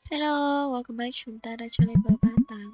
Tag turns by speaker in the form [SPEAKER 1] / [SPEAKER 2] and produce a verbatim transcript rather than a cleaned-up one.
[SPEAKER 1] Hello, welcome back. Chúng ta đã cho level ba mươi tám.